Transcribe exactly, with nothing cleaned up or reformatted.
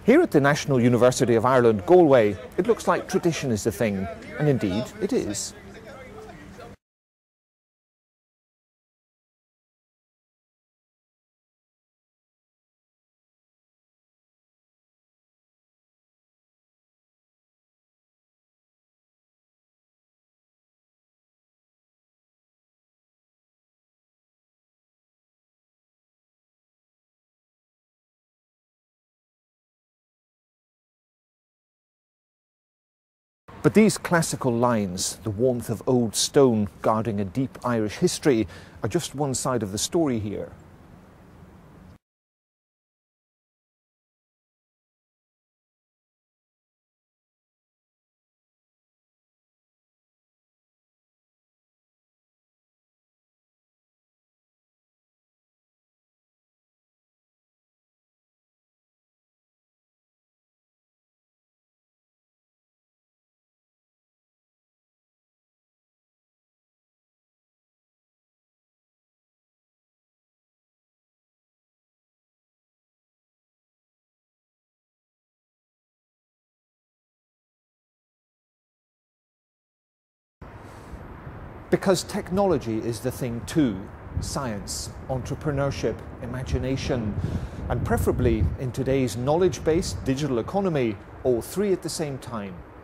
Here at the National University of Ireland, Galway, it looks like tradition is the thing, and indeed it is. But these classical lines, the warmth of old stone guarding a deep Irish history, are just one side of the story here. Because technology is the thing too. Science, entrepreneurship, imagination, and preferably in today's knowledge-based digital economy, all three at the same time.